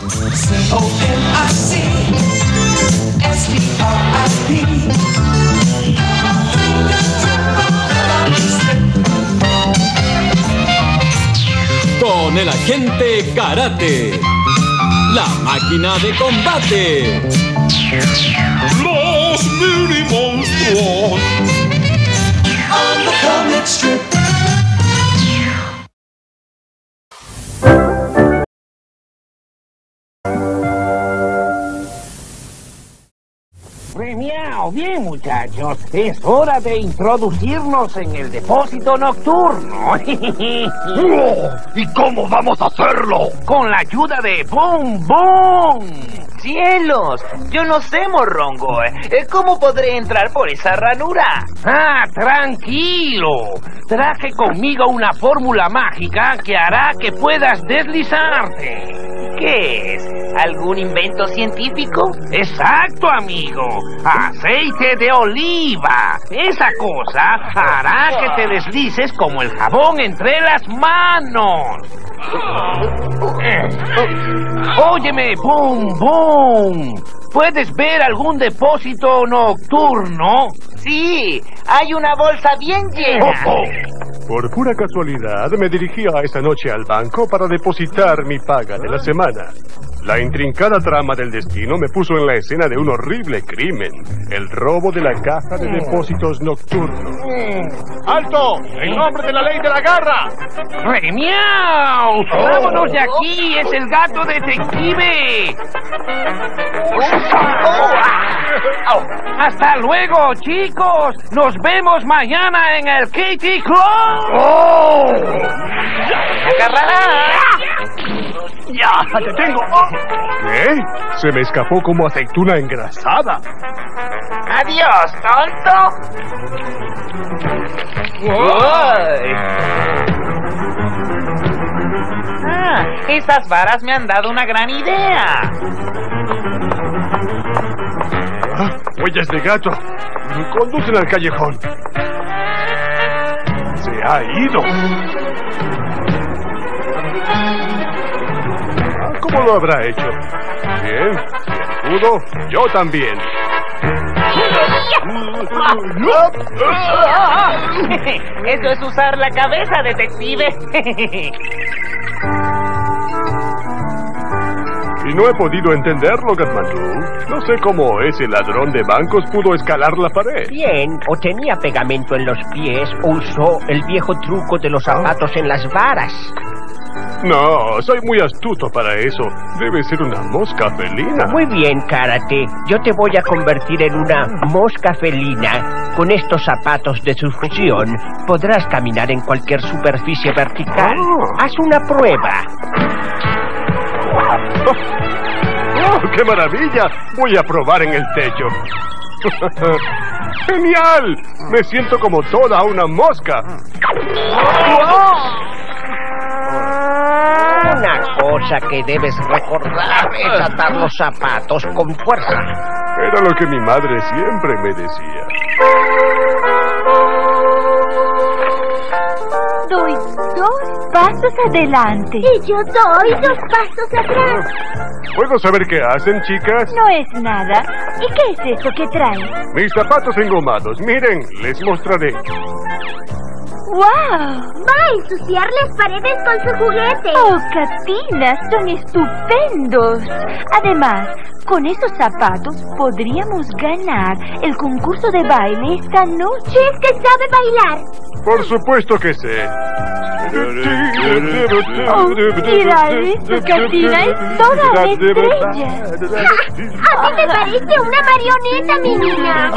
Con el agente Karate, la máquina de combate, los mini monstruos. On the comic strip. Premiado, bien muchachos, es hora de introducirnos en el depósito nocturno. ¿Y cómo vamos a hacerlo? Con la ayuda de Boom Boom. ¡Cielos! Yo no sé, morrongo. ¿Cómo podré entrar por esa ranura? Ah, tranquilo. Traje conmigo una fórmula mágica que hará que puedas deslizarte. ¿Qué es? ¿Algún invento científico? Exacto, amigo. Aceite de oliva. Esa cosa hará que te deslices como el jabón entre las manos. Óyeme, Boom Boom. ¿Puedes ver algún depósito nocturno? Sí, hay una bolsa bien llena. Por pura casualidad, me dirigía esa noche al banco para depositar mi paga de la semana. La intrincada trama del destino me puso en la escena de un horrible crimen, el robo de la caja de depósitos nocturnos. ¡Alto! ¡En nombre de la ley de la garra! ¡Miau! ¡Vámonos de aquí! ¡Es el gato detective! ¡Hasta luego, chicos! ¡Nos vemos mañana en el Katy Club! ¡Agarrará! ¡Ya! ¡Te tengo! ¿Qué? Se me escapó como aceituna engrasada. ¡Adiós, tonto! Esas varas me han dado una gran idea. Huellas de gato. Conducen al callejón. Se ha ido. ¿Cómo lo habrá hecho? Bien. ¿Pudo? Yo también. Eso es usar la cabeza, detective. Y no he podido entenderlo, Gatmandú. No sé cómo ese ladrón de bancos pudo escalar la pared. Bien, o tenía pegamento en los pies o usó el viejo truco de los zapatos en las varas. No, soy muy astuto para eso. Debe ser una mosca felina. Muy bien, Karate. Yo te voy a convertir en una mosca felina. Con estos zapatos de succión podrás caminar en cualquier superficie vertical. Haz una prueba. ¡Oh, qué maravilla! Voy a probar en el techo. ¡Genial! Me siento como toda una mosca. Una cosa que debes recordar es atar los zapatos con fuerza. Era lo que mi madre siempre me decía. Doy 2 pasos adelante. Y yo doy 2 pasos atrás. ¿Puedo saber qué hacen, chicas? No es nada. ¿Y qué es eso que traen? Mis zapatos engomados. Miren, les mostraré. ¡Wow! Va a ensuciar las paredes con su juguete. ¡Oh, Katina! Son estupendos. Además, con esos zapatos podríamos ganar el concurso de baile esta noche. ¿Es que sabe bailar? Por supuesto que sé. Oh, mira eso, Katina, es toda una estrella. A mí me parece una marioneta, mi niña.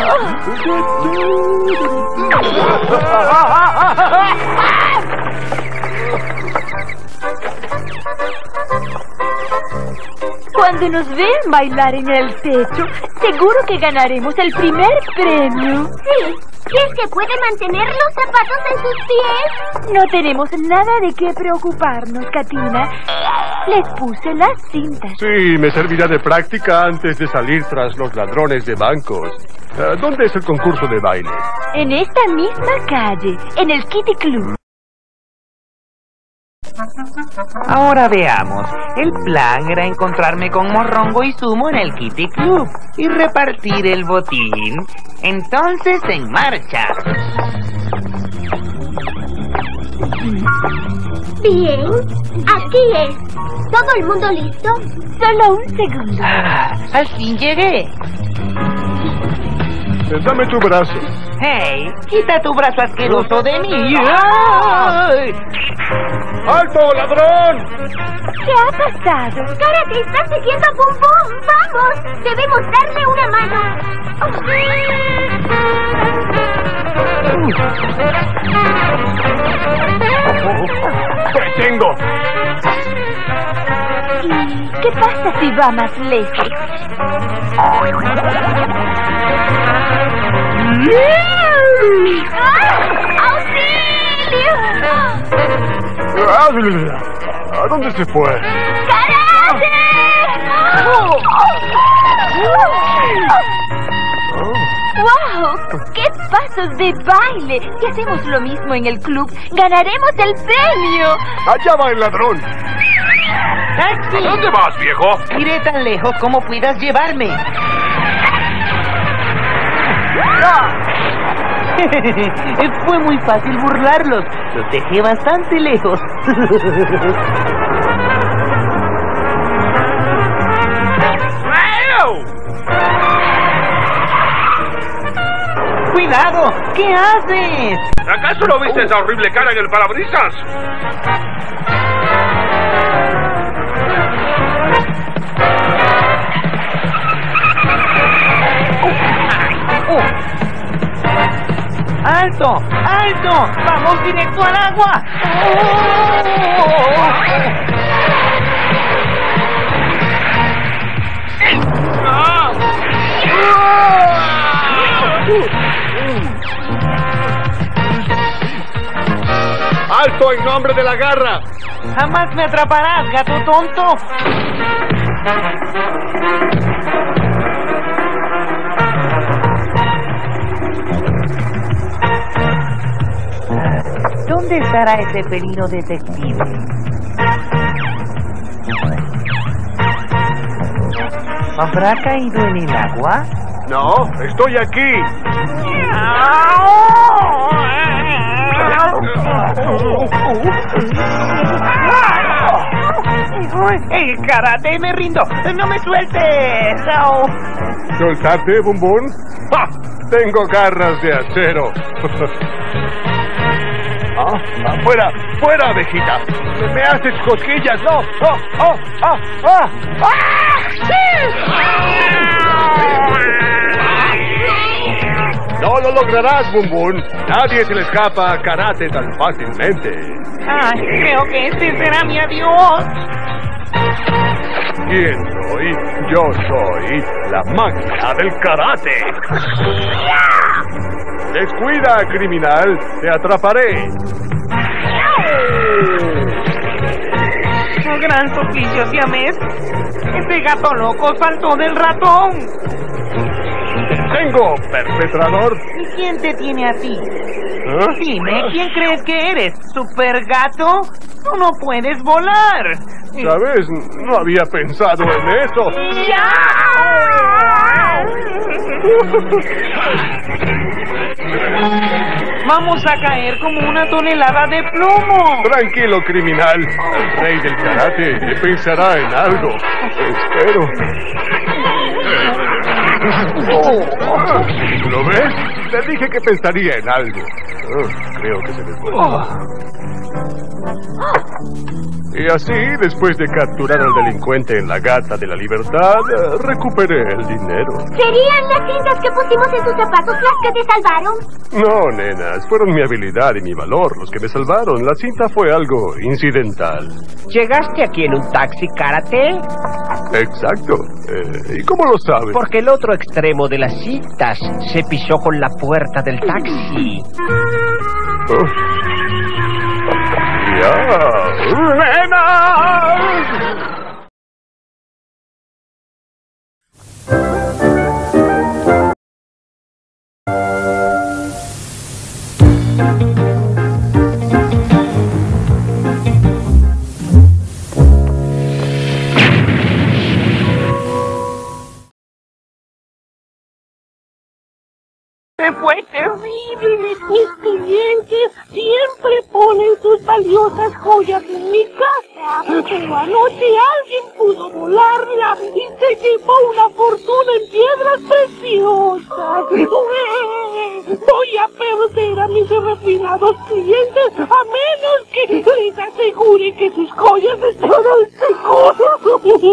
Cuando nos vean bailar en el techo, seguro que ganaremos el primer premio. Sí, ¿y es que puede mantener los zapatos en sus pies? No tenemos nada de qué preocuparnos, Katina. Les puse las cintas. Sí, me servirá de práctica antes de salir tras los ladrones de bancos. ¿Dónde es el concurso de baile? En esta misma calle, en el Kitty Club. Ahora veamos. El plan era encontrarme con Morrongo y Sumo en el Kitty Club y repartir el botín. Entonces, en marcha. Bien, aquí es. ¿Todo el mundo listo? Solo un segundo. Al fin llegué. Dame tu brazo. Hey, quita tu brazo asqueroso de mí. ¡Ay! ¡Alto, ladrón! ¿Qué ha pasado? ¡Karate está siguiendo a Bum Bum! ¡Vamos! ¡Debemos darle una mano! ¡Te tengo! ¿Y qué pasa si va más lejos? ¡Auxilio! ¿A dónde se fue? ¡Karate! ¡Wow! ¡Qué pasos de baile! Si hacemos lo mismo en el club, ganaremos el premio. ¡Allá va el ladrón! ¡Taxi! ¿A dónde vas, viejo? Iré tan lejos como puedas llevarme. Fue muy fácil burlarlos. Los dejé bastante lejos. ¡Cuidado! ¿Qué haces? ¿Acaso no viste esa horrible cara en el parabrisas? ¡Alto! ¡Alto! ¡Vamos directo al agua! ¡Alto en nombre de la garra! ¡Jamás me atraparás, gato tonto! ¿Dónde estará ese felino detective? ¿Habrá caído en el agua? No, estoy aquí. ¡Karate, me rindo! ¡No me sueltes! ¡No! ¿Soltarte, Bumbún? ¡Ja! Tengo garras de acero. ¡Fuera! ¡Fuera, abejita! ¡Me haces cosquillas! ¡No! ¡Oh! ¡Oh! ¡Ah! ¡Ah! No lo lograrás, Bumbún. Nadie se le escapa a Karate tan fácilmente. ¡Ay, creo que este será mi adiós! ¿Quién soy? Yo soy la máquina del karate. Descuida, criminal. Te atraparé. ¡Oh, gran suplicio, siamés! ¡Este gato loco saltó del ratón! Tengo, perpetrador. ¿Y quién te tiene a ti? ¿Ah? Dime, ¿quién crees que eres? ¿Super gato? ¡Tú no puedes volar! ¿Sabes? No había pensado en eso. ¡Vamos a caer como una tonelada de plomo! Tranquilo, criminal. El rey del karate pensará en algo. Espero. ¿Lo ves? Te dije que pensaría en algo. Creo que se me fue. Y así, después de capturar al delincuente en la Gata de la Libertad, recuperé el dinero. ¿Serían las cintas que pusimos en tus zapatos las que te salvaron? No, nenas, fueron mi habilidad y mi valor los que me salvaron. La cinta fue algo incidental. ¿Llegaste aquí en un taxi, Karate? Exacto. ¿Y cómo lo sabes? Porque el otro extremo de las cintas se pisó con la puerta del taxi. Oh. ¡Ya! ¡Nenas! Mis clientes siempre ponen sus valiosas joyas en mi casa, pero anoche alguien pudo volarla y se llevó una fortuna en piedras preciosas. Voy a perder a mis refinados clientes a menos que les asegure que sus joyas estarán seguras.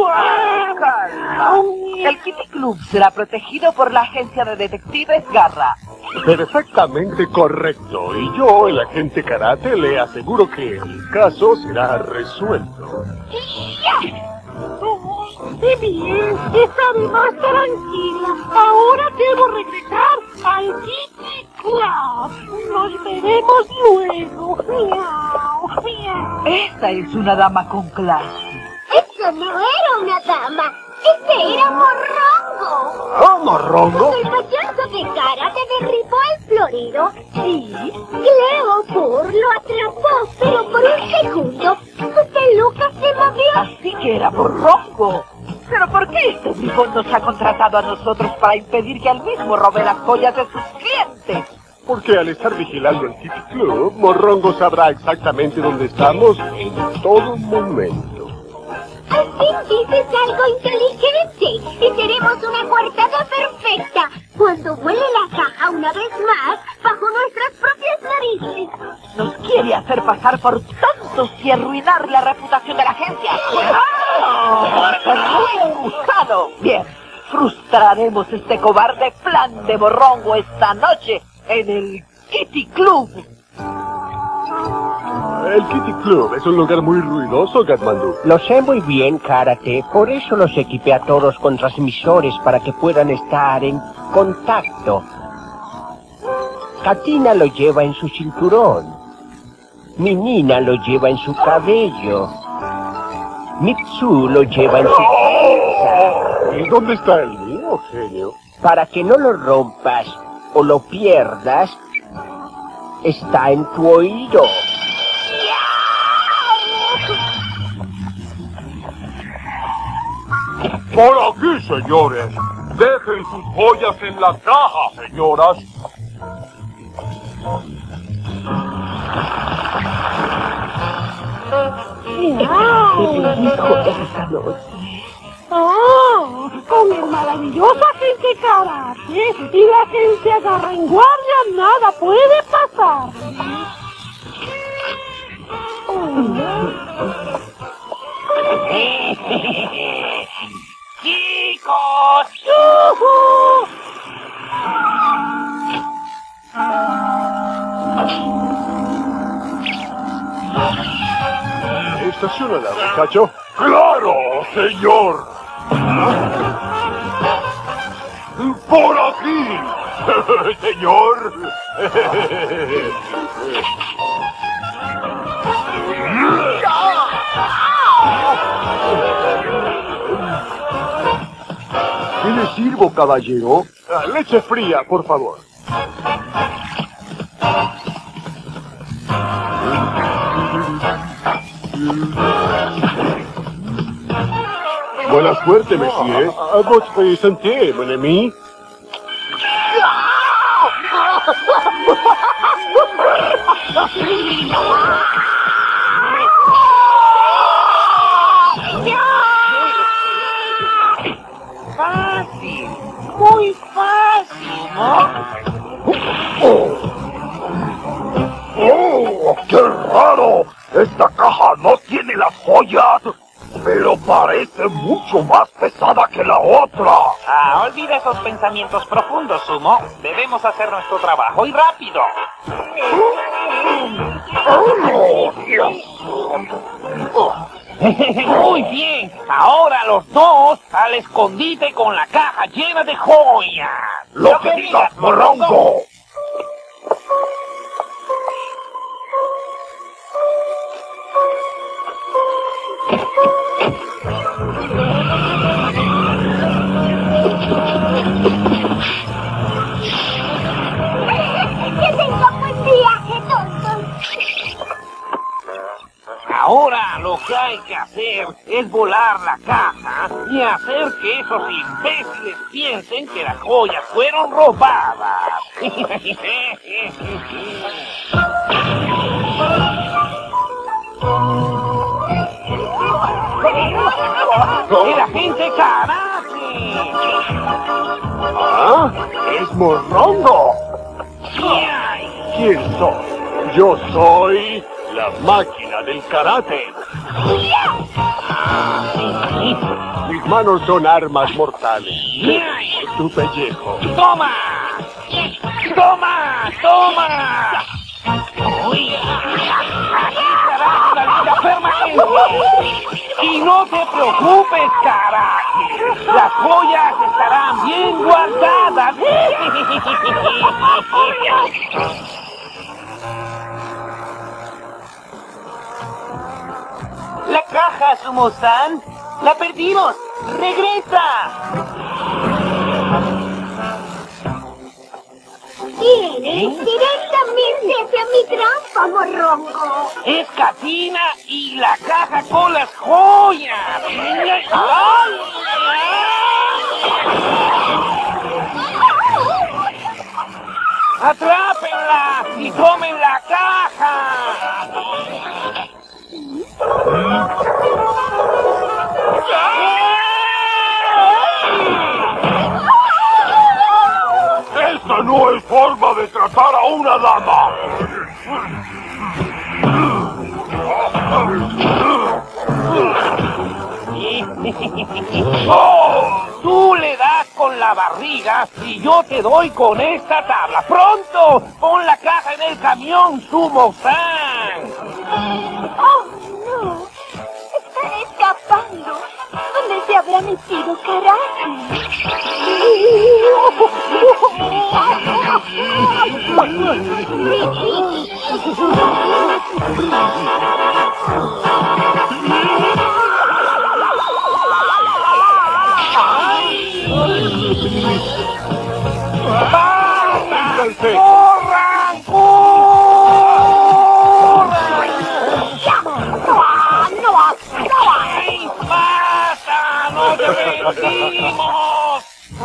El Kitty Club será protegido por la agencia de detectives Garra. Perfectamente correcto. Y yo, el agente Karate, le aseguro que el caso será resuelto. Bien, estaré más tranquila. Ahora debo regresar al Kitty Club. Nos veremos luego. Miau, miau. Esta es una dama con clase. Eso no era una dama. ¡Ese era Morrongo! ¿Oh, Morrongo? El payaso de karate derribó el florero. Sí, Cleopur lo atrapó, pero por un segundo su peluca se movió. Así que era Morrongo. ¿Pero por qué este bribón nos ha contratado a nosotros para impedir que él mismo robe las joyas de sus clientes? Porque al estar vigilando el Kitty Club, Morrongo sabrá exactamente dónde estamos en todo momento. Al fin dices algo inteligente y seremos una coartada perfecta cuando vuele la caja una vez más bajo nuestras propias narices. Nos quiere hacer pasar por tontos y arruinar la reputación de la agencia. ¡Muy usado! Bien, frustraremos este cobarde plan de Morrongo esta noche en el Kitty Club. El Kitty Club es un lugar muy ruidoso, Gatmandu. Lo sé muy bien, Karate. Por eso los equipé a todos con transmisores para que puedan estar en contacto. Katina lo lleva en su cinturón. Minina lo lleva en su cabello. Mitsu lo lleva en su cabeza. ¿Y dónde está el mío, genio? Para que no lo rompas o lo pierdas, está en tu oído. Por aquí, señores. Dejen sus joyas en la caja, señoras. Con el maravilloso agente Karate y la gente agarra en guardia, nada puede pasar. ¡Chicos! Estaciónala, muchacho. ¡Claro, señor! ¡Por aquí! ¡Señor! ¿Qué le sirvo, caballero? Leche fría, por favor. Buena suerte, monsieur. A votre santé, mon ami. Fácil, muy fácil, ¿no? ¡Oh, qué raro! Esta caja no tiene las joyas, pero parece mucho más pesada que la otra. Olvida esos pensamientos profundos, Sumo. Debemos hacer nuestro trabajo y rápido. ¡Oh, Dios! Muy bien, ahora los dos al escondite con la caja llena de joyas. ¡Lo que digas, Morrongo! ¡Que tenga buen viaje, tontos! Ahora lo que hay que hacer es volar la caja y hacer que esos imbéciles piensen que las joyas fueron robadas. ¡El agente Karate! ¡Ah! ¡Es Morrongo! ¿Quién soy? Yo soy la máquina del karate. Mis manos son armas mortales. Tu pellejo. ¡Toma! ¡Toma! ¡Toma! ¡Uy! ¡Aquí será la liga permanente! Y no te preocupes, Karate. Las joyas estarán bien guardadas. La caja, Sumo-san. ¡La perdimos! ¡Regresa! ¿Quieres directamente hacia mi trampa, Morrongo? Es Katina y la caja con las joyas. ¡Ay! ¡Atrápenla y tomen la caja! ¡Esta no es forma de tratar a una dama! Tú le das con la barriga y yo te doy con esta tabla. ¡Pronto! ¡Pon la caja en el camión, Sumo-san! ¡Oh, no! ¡Está escapando! ¿Dónde se habrá metido Karate? ¡Corran! ¡Ay, basta! ¡No te rendimos!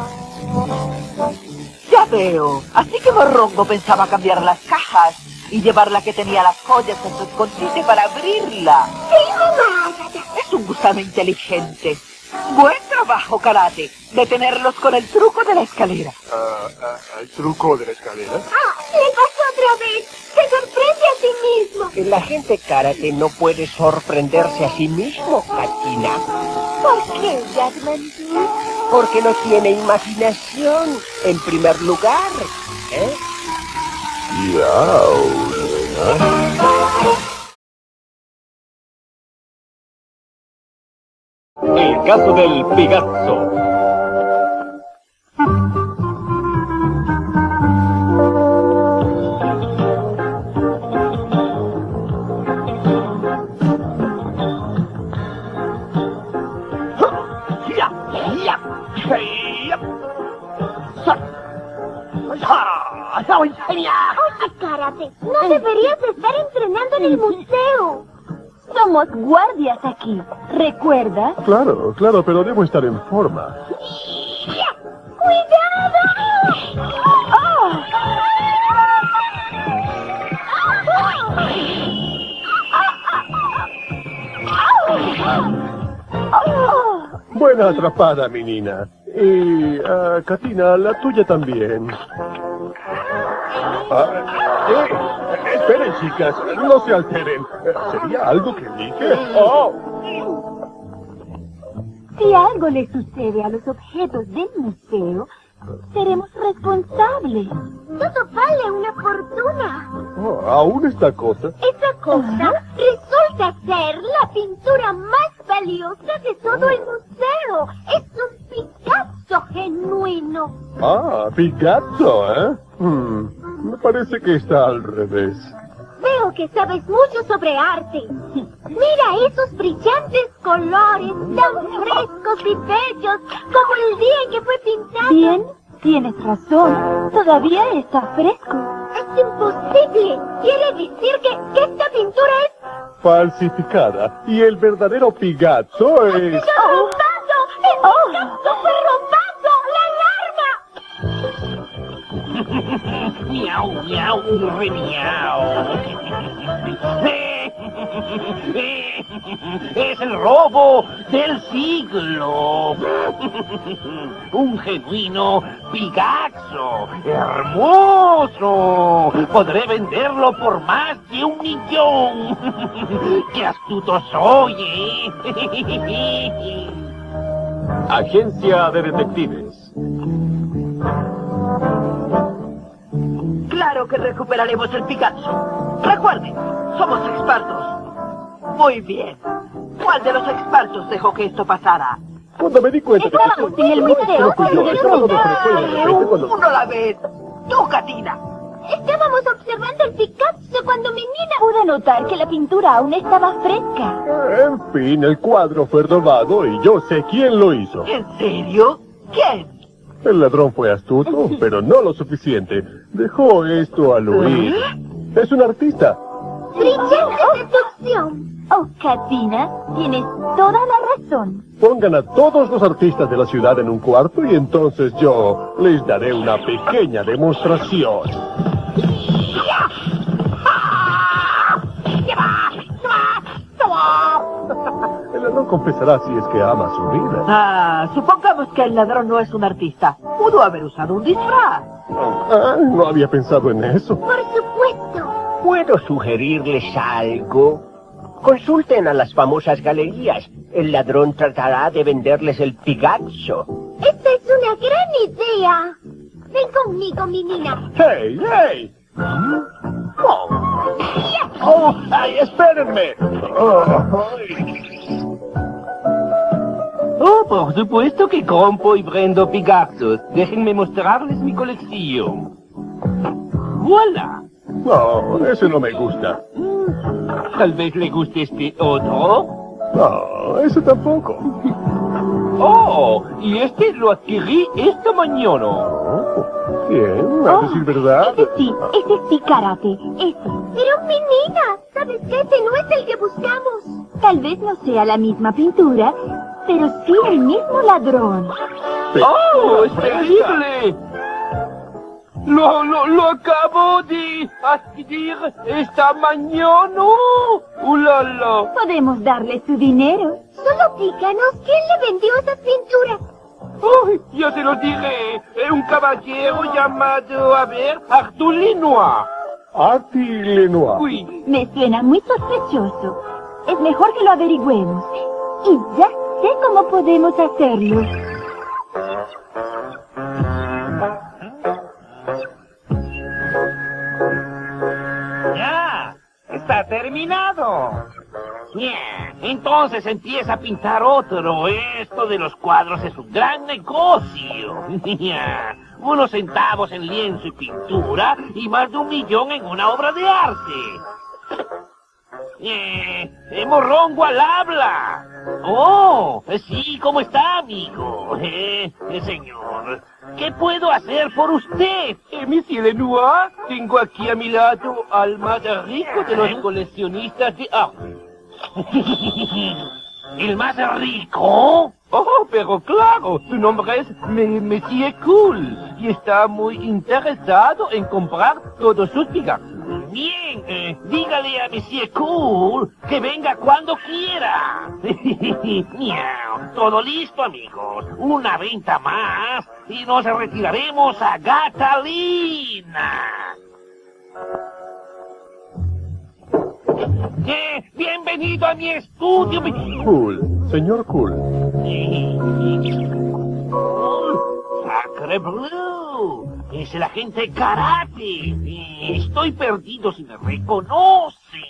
Ya veo. Así que Morrongo pensaba cambiar las cajas y llevar la que tenía las joyas en su escondite para abrirla. ¡Sí, mamá! Es un gusano inteligente. Buen trabajo, Karate. Detenerlos con el truco de la escalera. ¿El truco de la escalera? ¡Ah! ¡Le pasó otra vez! ¡Se sorprende a sí mismo! El agente Karate no puede sorprenderse a sí mismo, Katina. ¿Por qué, Jackman? Porque no tiene imaginación, en primer lugar. ¿Eh? El caso del Pigazzo. Oye, Karate, no deberías estar entrenando en el museo. Somos guardias aquí. ¿Recuerdas? Claro, claro, pero debo estar en forma. ¡Cuidado! ¡Oh! Buena atrapada, mi Nina. Y, Katina, la tuya también. Esperen, chicas, no se alteren. ¿Sería algo que dije? ¡Oh! Si algo le sucede a los objetos del museo, seremos responsables. Todo vale una fortuna. Oh, ¿aún esta cosa? Esa cosa resulta ser la pintura más valiosa de todo el museo. Es un Picasso genuino. Ah, Picasso, ¿eh? Me parece que está al revés. Veo que sabes mucho sobre arte. Mira esos brillantes colores tan frescos y bellos como el día en que fue pintado. Bien, tienes razón. Todavía está fresco. Es imposible. Quiere decir que esta pintura es... Falsificada. Y el verdadero Picasso es... ¡Está robado! ¡El Picasso fue robado! ¡La alarma! Miau, miau, re miau. Es el robo del siglo. Un genuino Pigaxo. ¡Hermoso! Podré venderlo por más de 1 millón. ¡Qué astuto soy, eh! Agencia de Detectives. Claro que recuperaremos el Picasso. Recuerden, somos expertos. Muy bien. ¿Cuál de los expertos dejó que esto pasara? Cuando me di cuenta de que... Estábamos en el museo cuando de pronto... Uno a la vez. Tú, Katina. Estábamos observando el Picasso cuando mi nena... Pude notar que la pintura aún estaba fresca. En fin, el cuadro fue robado y yo sé quién lo hizo. ¿En serio? ¿Quién? El ladrón fue astuto, pero no lo suficiente. Dejó esto al huir. Es un artista. ¡Brillante deducción! Oh, Katina, tienes toda la razón. Pongan a todos los artistas de la ciudad en un cuarto y entonces yo les daré una pequeña demostración. El ladrón confesará si es que ama su vida. Ah, supongamos que el ladrón no es un artista. Pudo haber usado un disfraz. No había pensado en eso. Por supuesto. ¿Puedo sugerirles algo? Consulten a las famosas galerías. El ladrón tratará de venderles el Picasso. Esta es una gran idea. Ven conmigo, mi niña. ¡Hey, hey! ¡Oh, ay, espérenme! Oh, por supuesto que compro y vendo Picassos. Déjenme mostrarles mi colección. ¡Voilà! No, ese no me gusta. Tal vez le guste este otro. No, ese tampoco. Oh, y este lo adquirí esta mañana. Oh, bien, a decir verdad. Ese sí, ese sí, karate, ese. Pero mi niña, ¿sabes qué? Ese no es el que buscamos. Tal vez no sea la misma pintura, pero sí el mismo ladrón. ¡Oh, es terrible! Lo acabo de adquirir esta mañana. ¡Ulala! Podemos darle su dinero. Solo díganos quién le vendió esas pinturas. ¡Ay, ya se lo diré! Un caballero llamado, a ver, Arthur Lenoir. Arthur Lenoir. Oui. Me suena muy sospechoso. Es mejor que lo averigüemos. Y ya sé cómo podemos hacerlo. ¡Ya! ¡Está terminado! Yeah. Entonces empieza a pintar otro. Esto de los cuadros es un gran negocio. Yeah. Unos centavos en lienzo y pintura y más de 1 millón en una obra de arte. Morrongo al habla. Oh, sí, ¿cómo está, amigo? Señor, ¿qué puedo hacer por usted? Monsieur Lenoir, tengo aquí a mi lado al más rico de los coleccionistas de arte. ¿El más rico? Oh, pero claro, su nombre es Monsieur Cool y está muy interesado en comprar todos sus Picassos. Bien, dígale a Monsieur Cool que venga cuando quiera. Miau, todo listo, amigos. Una venta más y nos retiraremos a Gatalina. Bienvenido a mi estudio. Cool, señor Cool. Sacre Blue, es el agente karate. Estoy perdido si me reconoce.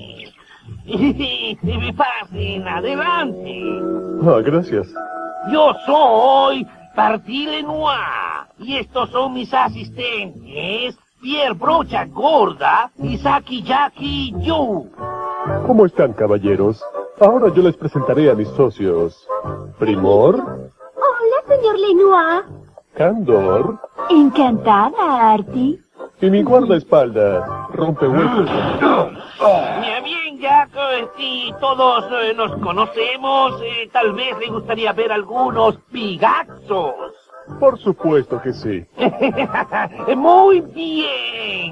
Pasen adelante. Ah, gracias. Yo soy Arthur Lenoir y estos son mis asistentes, Pierre Brocha Gorda y Saki Jackie Yu. ¿Cómo están, caballeros? Ahora yo les presentaré a mis socios. Primor. Hola, señor Lenoir. Candor. Encantada, Artie. Y mi guardaespaldas, Rompehuesos. Bien, Jack, si todos nos conocemos, tal vez le gustaría ver algunos Picassos. Por supuesto que sí. Muy bien.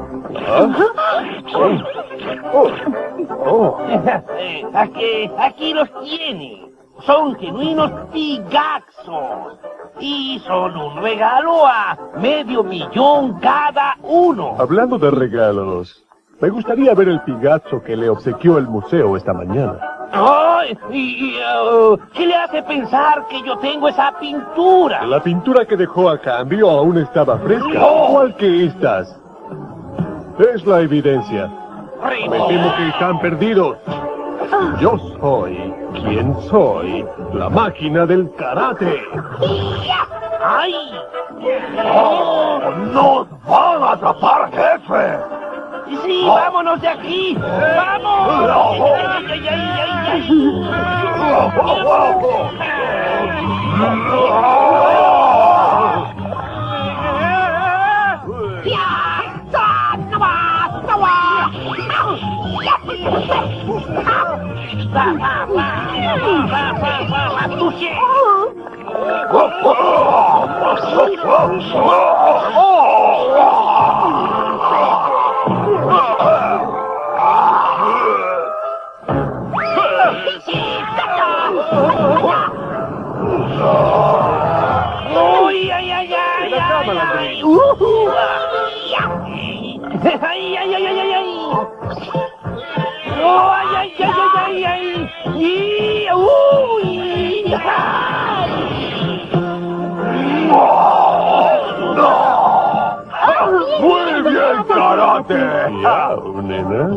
Aquí los tiene. Son genuinos Pigaxos. Y son un regalo a $500,000 cada uno. Hablando de regalos, me gustaría ver el Pigazzo que le obsequió el museo esta mañana. Ay, ¿qué le hace pensar que yo tengo esa pintura? La pintura que dejó a cambio aún estaba fresca, igual que estas. Es la evidencia. Me temo que están perdidos. Yo soy quien soy, la máquina del karate. ¡Ay! ¡Oh, nos van a atrapar, jefe! ¡Sí, vámonos de aquí! ¡Vamos! ¡Ay, ay, ay, ay! ¡Uy, ay, ay, ay! ¡Ay, ay, ay, ay, ay, ay! ¡Oh, ay, ay, ay, ay, ay! ¡Y! ¡Uy! ¡Muy bien, karate! Miau, nenas.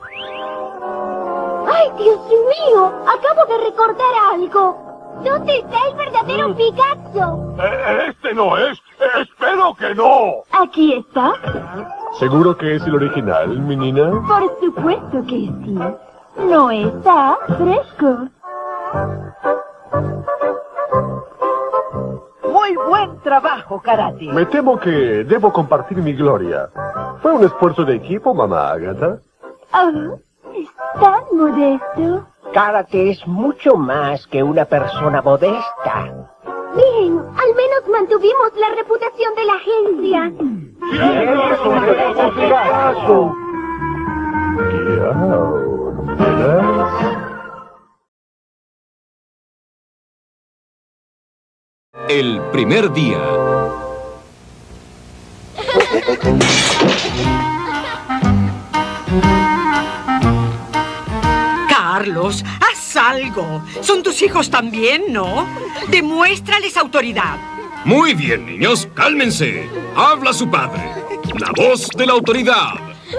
¡Ay, Dios mío! Acabo de recordar algo. ¿Dónde está el verdadero Picasso? Este no es. Espero que no. ¿Aquí está? ¿Seguro que es el original, mi nina? Por supuesto que sí. No está fresco. Muy buen trabajo, Karate. Me temo que debo compartir mi gloria. ¿Fue un esfuerzo de equipo, mamá Agatha? Oh, es tan modesto. Karate es mucho más que una persona modesta. Bien, al menos mantuvimos la reputación de la agencia. Miau, nenas. El primer día. Carlos, haz algo. Son tus hijos también, ¿no? Demuéstrales autoridad. Muy bien, niños, cálmense. Habla su padre. La voz de la autoridad.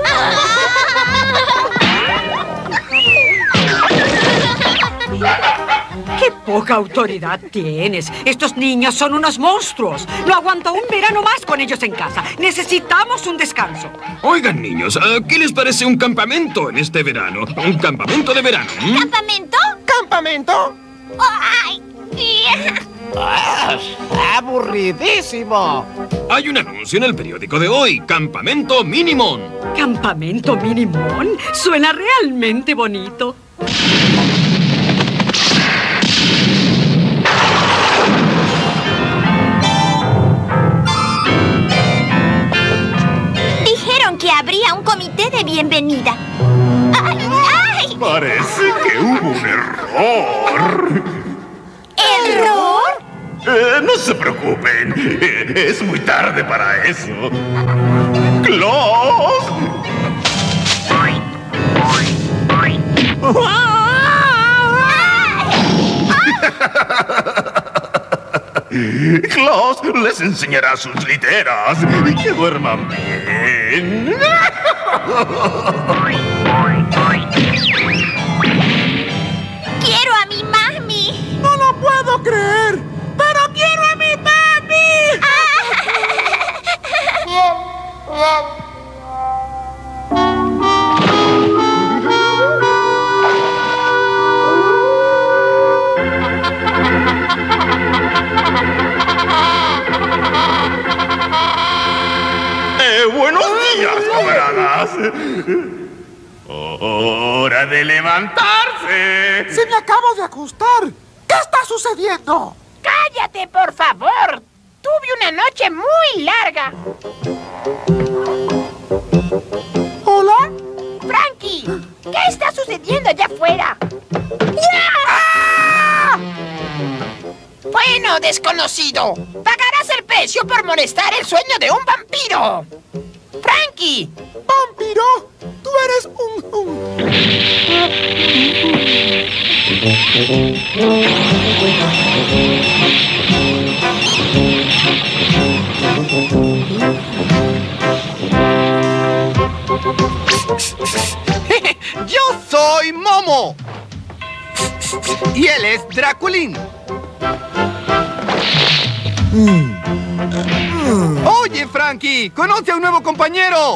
¡Qué poca autoridad tienes! Estos niños son unos monstruos. No aguanto un verano más con ellos en casa. Necesitamos un descanso. Oigan, niños, ¿qué les parece un campamento en este verano? Un campamento de verano. ¿Campamento? ¿Campamento? ¡Ay! ¡Aburridísimo! Hay un anuncio en el periódico de hoy. Campamento Minimón. ¿Campamento Minimón? Suena realmente bonito. Dijeron que habría un comité de bienvenida. ¡Ay! ¡Ay! Parece que hubo un error. ¿Error? No se preocupen. Es muy tarde para eso. ¡Claus! Klaus les enseñará sus literas y que duerman bien. ¡Quiero a mi mami! ¡No lo puedo creer! ¡Pero quiero a mi mami! Buenos días, camaradas. ¡Hora de levantarse! ¡Se me acabo de acostar! ¿Qué está sucediendo? ¡Cállate, por favor! una noche muy larga. ¿Hola? Frankie, ¿qué está sucediendo allá afuera? ¡Ah! Bueno, desconocido, pagarás el precio por molestar el sueño de un vampiro. Frankie. ¿Vampiro? Tú eres un... Yo soy Momo. Y él es Draculín. Oye, Frankie, conoce a un nuevo compañero.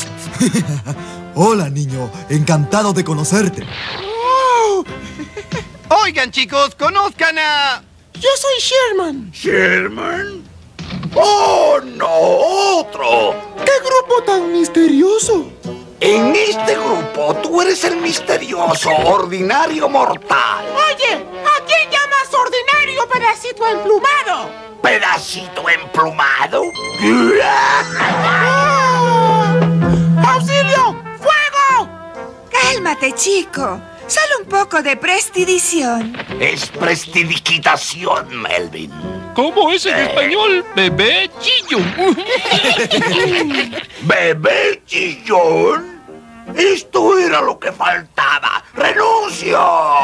Hola, niño. Encantado de conocerte. Oigan, chicos, conozcan a... Yo soy Sherman. ¿Sherman? ¡Oh, no! ¡Otro! ¡Qué grupo tan misterioso! En este grupo, tú eres el misterioso, ordinario mortal. Oye, ¿a quién llamas ordinario pedacito emplumado? ¿Pedacito emplumado? ¡Auxilio! ¡Fuego! Cálmate, chico. Solo un poco de prestidición. Es prestidigitación, Melvin. ¿Cómo es en español? Bebé chillón. ¿Bebé chillón? Esto era lo que faltaba. ¡Renuncio!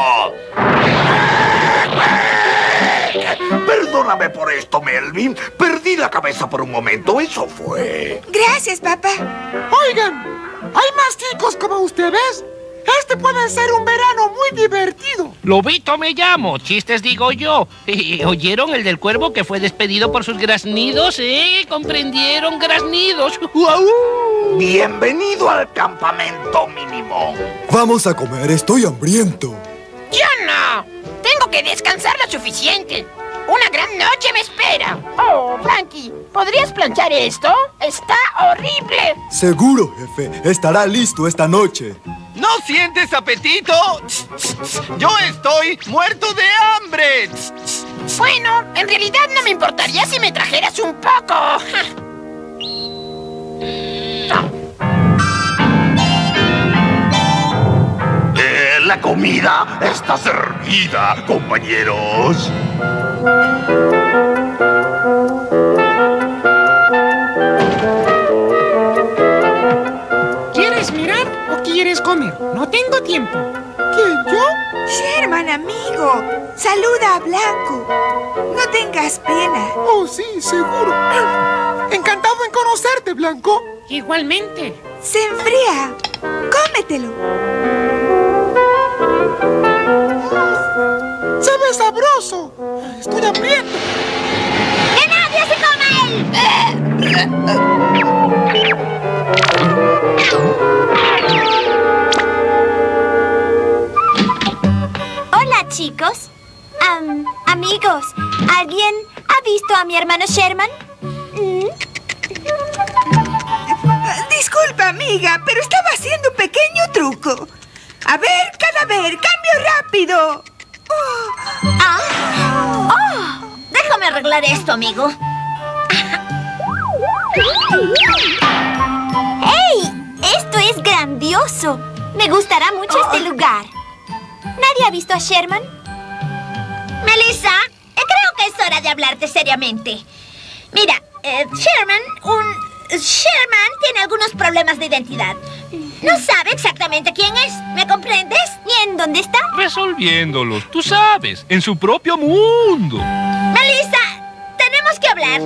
Perdóname por esto, Melvin. Perdí la cabeza por un momento. Eso fue. Gracias, papá. Oigan, ¿hay más chicos como ustedes? Este puede ser un verano muy divertido. Lobito me llamo, chistes digo yo. ¿Oyeron el del cuervo que fue despedido por sus graznidos? ¿Comprendieron? Graznidos. Bienvenido al campamento mínimo. Vamos a comer, estoy hambriento. ¡Yo no! Tengo que descansar lo suficiente. Una gran noche me espera. Oh, Frankie, ¿podrías planchar esto? ¡Está horrible! Seguro, jefe. Estará listo esta noche. ¿No sientes apetito? Yo estoy muerto de hambre. Bueno, en realidad no me importaría si me trajeras un poco. La comida está servida, compañeros. ¿Quieres mirar o quieres comer? No tengo tiempo. ¿Quién, yo? Sherman, amigo. Saluda a Blanco. No tengas pena. Oh, sí, seguro. Encantado en conocerte, Blanco. Igualmente. Se enfría. Cómetelo. ¡Se ve sabroso! ¡Estoy hambriento! ¡Que nadie se coma Hola, chicos. Amigos, ¿alguien ha visto a mi hermano Sherman? Disculpa, amiga, pero estaba haciendo un pequeño truco. A ver, cadáver, cambio rápido. Déjame arreglar esto, amigo. ¡Hey! Esto es grandioso. Me gustará mucho este lugar. ¿Nadie ha visto a Sherman? Melissa, creo que es hora de hablarte seriamente. Mira, Sherman tiene algunos problemas de identidad. No sabe exactamente quién es, ¿me comprendes? ¿Y en dónde está? Resolviéndolos, tú sabes, en su propio mundo. Melissa, tenemos que hablar.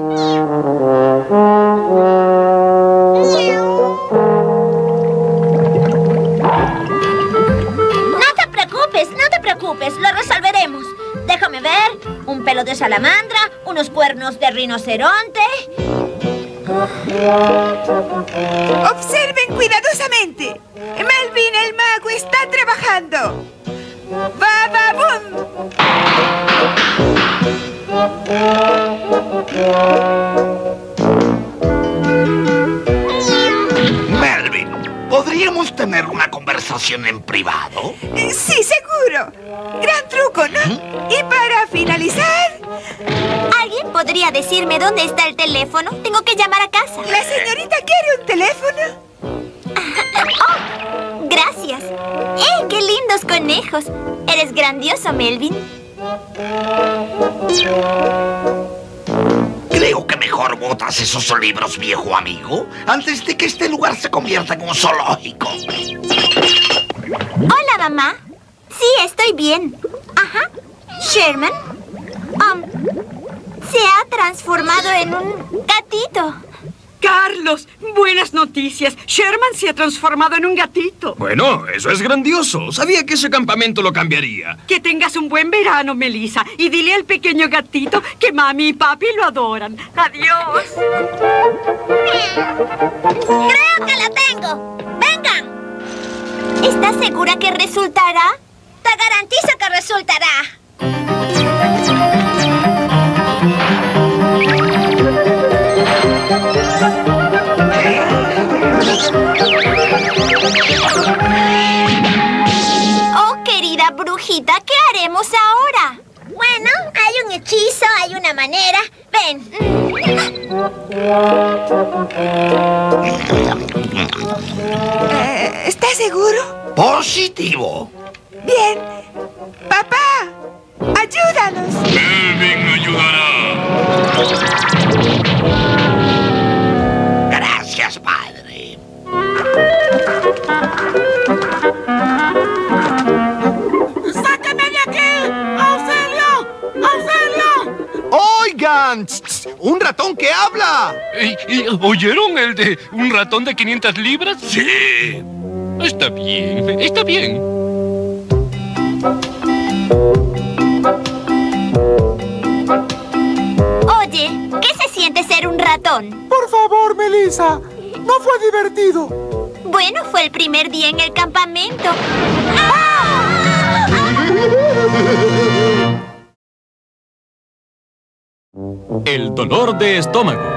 No te preocupes, lo resolveremos. Déjame ver, un pelo de salamandra, unos cuernos de rinoceronte. Observen cuidadosamente. Melvin el mago está trabajando. ¡Bababum! Melvin, ¿podríamos tener una conversación en privado? Sí, seguro. Gran truco, ¿no? Y para finalizar, ¿Alguien podría decirme dónde está el teléfono? Tengo que llamar a casa. ¿La señorita quiere un teléfono? Oh, gracias. ¡Qué lindos conejos! Eres grandioso, Melvin. Creo que mejor botas esos libros, viejo amigo, antes de que este lugar se convierta en un zoológico. Hola, mamá. Sí, estoy bien. Ajá. Sherman. Se ha transformado en un gatito. Carlos, buenas noticias. Sherman se ha transformado en un gatito. Bueno, eso es grandioso. Sabía que ese campamento lo cambiaría. Que tengas un buen verano, Melissa. Y dile al pequeño gatito que mami y papi lo adoran. Adiós. Creo que la tengo. ¡Vengan! ¿Estás segura que resultará? Te garantizo que resultará. Oh, querida brujita, ¿qué haremos ahora? Bueno, hay un hechizo, hay una manera. Ven. ¿Estás seguro? Positivo. Bien. Papá, ayúdanos. Melvin ayudará. Gracias, padre. ¡Sáquenme de aquí! ¡Auxilio! ¡Auxilio! ¡Oigan! ¡Un ratón que habla! ¿Oyeron el de un ratón de 500 libras? Sí. Está bien, está bien. Oye, ¿qué se siente ser un ratón? Por favor, Melissa. No fue divertido. Bueno, fue el primer día en el campamento. El dolor de estómago.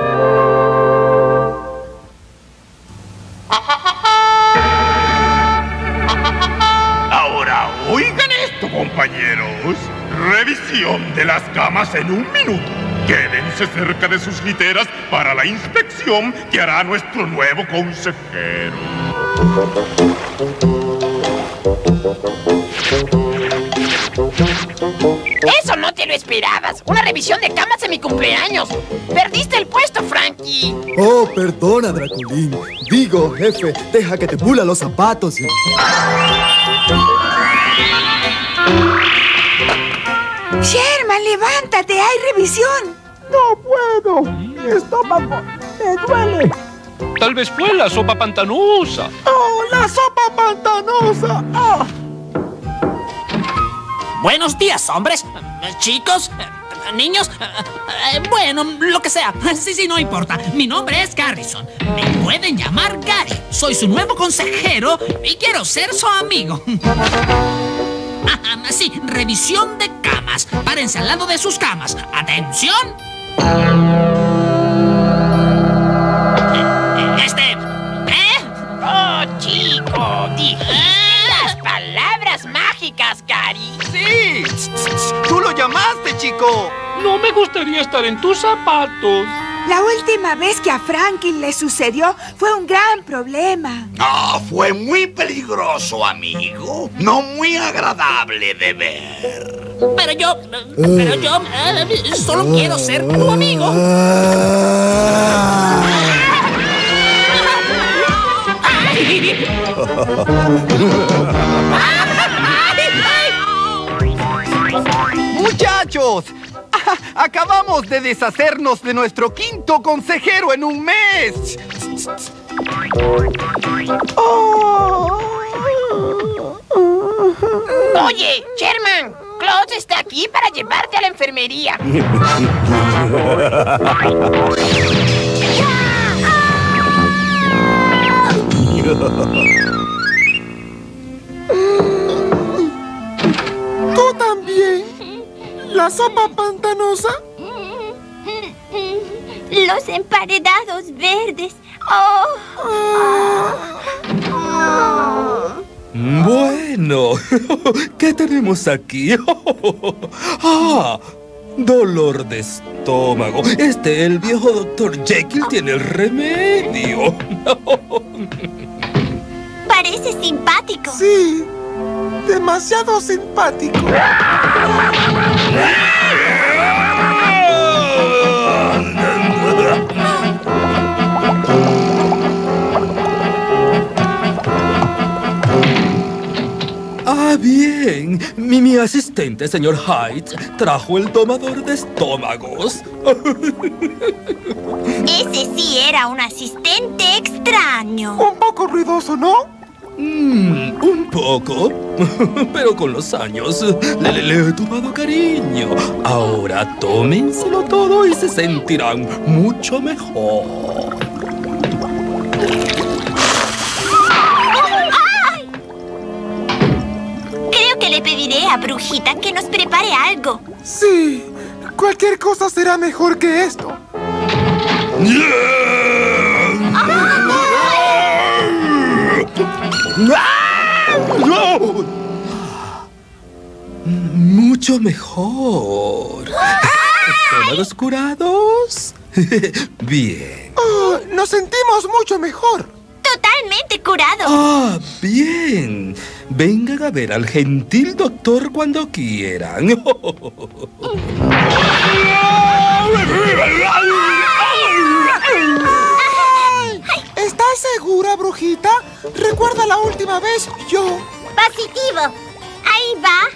Ahora, oigan esto, compañeros. Revisión de las camas en 1 minuto. Quédense cerca de sus literas para la inspección que hará nuestro nuevo consejero. Eso no te lo esperabas. Una revisión de camas en mi cumpleaños. Perdiste el puesto, Frankie. Oh, perdona, Draculín. Digo, jefe, deja que te pula los zapatos y... Sherman, levántate, hay revisión. No puedo. Mi estómago me duele. Tal vez fue la sopa pantanosa. ¡Oh, la sopa pantanosa! ¡Oh! Buenos días, hombres, chicos, niños, bueno, lo que sea. Sí, no importa. Mi nombre es Garrison. Me pueden llamar Gary. Soy su nuevo consejero y quiero ser su amigo. Sí, revisión de camas. Párense al lado de sus camas. ¡Atención! Oh, chico, dijiste las palabras mágicas, Gary. ¡Sí! ¡Tú lo llamaste, chico! No me gustaría estar en tus zapatos. La última vez que a Franklin le sucedió fue un gran problema. Ah, fue muy peligroso, amigo. No muy agradable de ver. Pero yo solo quiero ser tu amigo. ¡Muchachos! Acabamos de deshacernos de nuestro 5º consejero en 1 mes. Oye, Sherman, Claus está aquí para llevarte a la enfermería. ¿Tú también? ¿La sopa pantanosa? Los emparedados verdes. Bueno, ¿qué tenemos aquí? dolor de estómago. El viejo Dr. Jekyll tiene el remedio. Parece simpático. Sí, demasiado simpático. Ah, bien. Mi asistente, señor Hyde, trajo el domador de estómagos. Ese sí era un asistente extraño. Un poco ruidoso, ¿no? Un poco. Pero con los años le he tomado cariño. Ahora tómenselo todo y se sentirán mucho mejor. Creo que le pediré a Brujita que nos prepare algo. Sí, cualquier cosa será mejor que esto. Mucho mejor. ¿Estómagos curados? Bien. Oh, nos sentimos mucho mejor. Totalmente curado. Ah, bien. Vengan a ver al gentil doctor cuando quieran. ¿Estás segura, Brujita? Recuerda la última vez, yo... Positivo. Ahí va.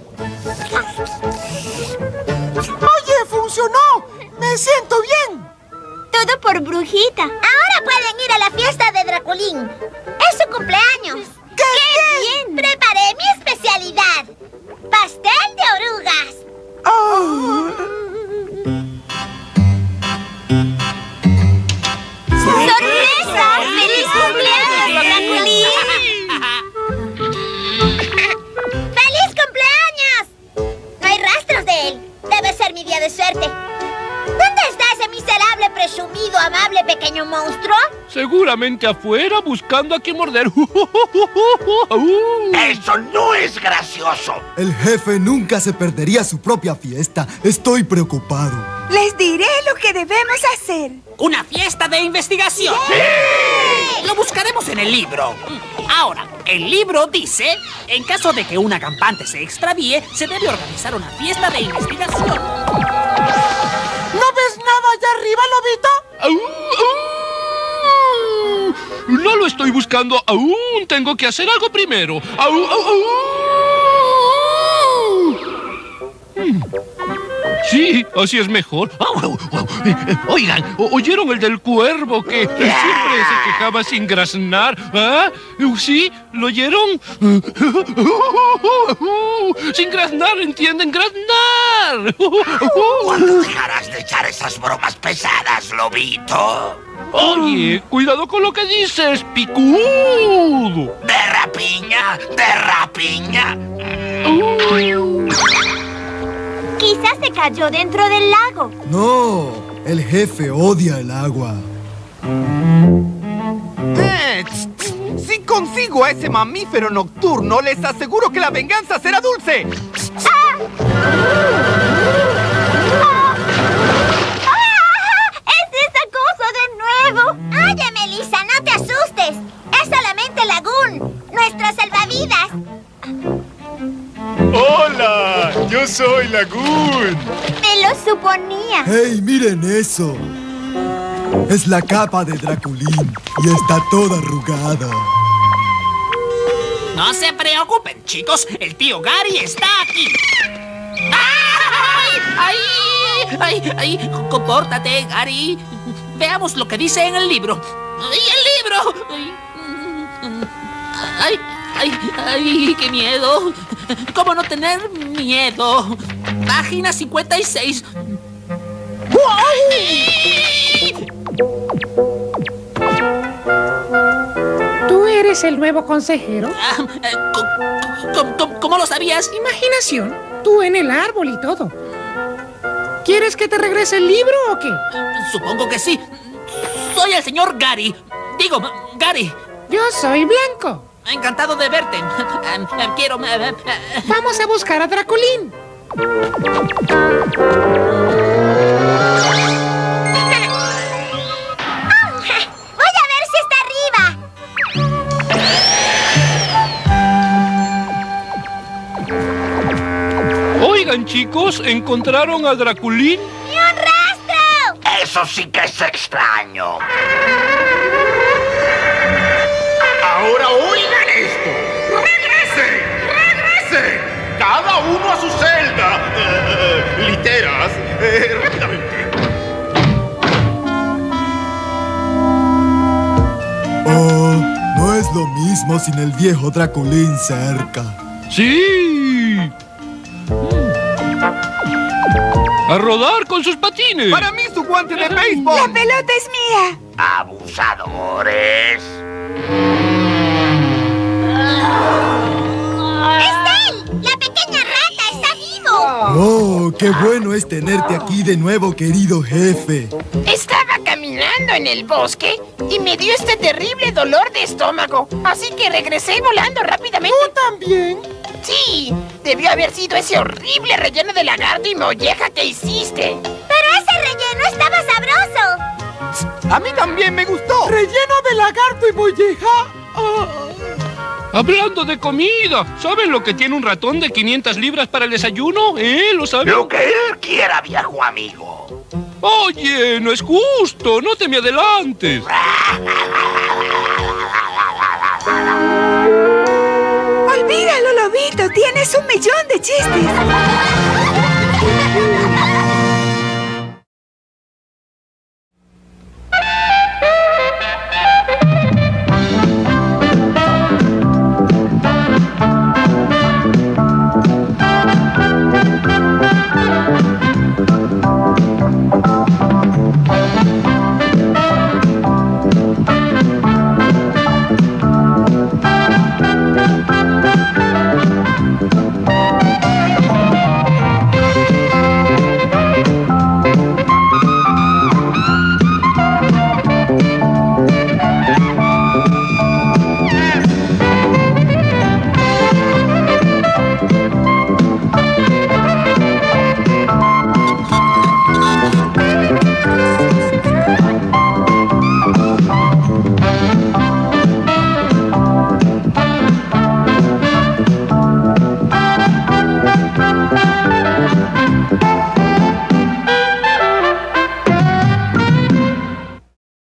¡Oye, funcionó! ¡Me siento bien! Todo por Brujita. Ahora pueden ir a la fiesta de Draculín. Es su cumpleaños. ¡Qué bien! Preparé mi especialidad. Pastel de orugas. ¡Sorpresa! ¡Feliz cumpleaños, Draculín! ¡Feliz cumpleaños! No hay rastros de él. Debe ser mi día de suerte. ¿Dónde está ese miserable, presumido, amable pequeño monstruo? Seguramente afuera buscando a quien morder. ¡Eso no es gracioso! El jefe nunca se perdería su propia fiesta. Estoy preocupado. Les diré lo que debemos hacer. ¡Una fiesta de investigación! ¡Sí! Lo buscaremos en el libro. Ahora, el libro dice, en caso de que una campante se extravíe, se debe organizar una fiesta de investigación. ¿No ves nada allá arriba, lobito? No lo estoy buscando aún. Tengo que hacer algo primero. Sí, así es mejor. Oigan, ¿oyeron el del cuervo que siempre se quejaba sin graznar? ¿Ah? ¿Sí? ¿Lo oyeron? Sin graznar, ¿entienden? ¡Graznar! ¿Cuándo dejarás de echar esas bromas pesadas, lobito? Oye, cuidado con lo que dices, picudo. ¡De rapiña! ¡De rapiña! Quizás se cayó dentro del lago. No, el jefe odia el agua. Si consigo a ese mamífero nocturno, les aseguro que la venganza será dulce. ¡Es esa cosa de nuevo! Oye, Melissa, no te asustes. Es solamente Lagoon, nuestro salvavidas. ¡Hola! Yo soy Lagoon. Me lo suponía. ¡Hey, miren eso! Es la capa de Draculín y está toda arrugada. No se preocupen, chicos. El tío Gary está aquí. ¡Ay! ¡Ay! ¡Ay! Compórtate, Gary. Veamos lo que dice en el libro. ¡Ay, el libro! ¡Ay! ¡Ay! ¡Ay! ¡Qué miedo! ¿Cómo no tener miedo? Página 56. ¿Tú eres el nuevo consejero? ¿Cómo lo sabías? Imaginación. Tú en el árbol y todo. ¿Quieres que te regrese el libro o qué? Supongo que sí. Soy el señor Gary. Digo, Gary. Yo soy Blanco. Encantado de verte. Quiero... Vamos a buscar a Draculín. Voy a ver si está arriba. Oigan, chicos, ¿encontraron a Draculín? ¡Ni un rastro! Eso sí que es extraño. Ahora oigan esto. ¡Regresen! ¡Regresen! Cada uno a su celda. Literas. Rápidamente. Oh, no es lo mismo sin el viejo Draculín cerca. ¡Sí! ¡A rodar con sus patines! ¡Para mí su guante de béisbol! ¡La pelota es mía! Abusadores. ¡Es él! ¡La pequeña rata está vivo! Oh, qué bueno es tenerte aquí de nuevo, querido jefe. Estaba caminando en el bosque y me dio este terrible dolor de estómago. Así que regresé volando rápidamente. ¿Tú también? Sí, debió haber sido ese horrible relleno de lagarto y molleja que hiciste. ¡Pero ese relleno estaba sabroso! ¡A mí también me gustó! ¿Relleno de lagarto y molleja? Hablando de comida, ¿saben lo que tiene un ratón de 500 libras para el desayuno? ¿Lo saben? Lo que él quiera, viejo amigo. Oye, no es justo, no te me adelantes. Olvídalo, lobito, tienes 1 millón de chistes.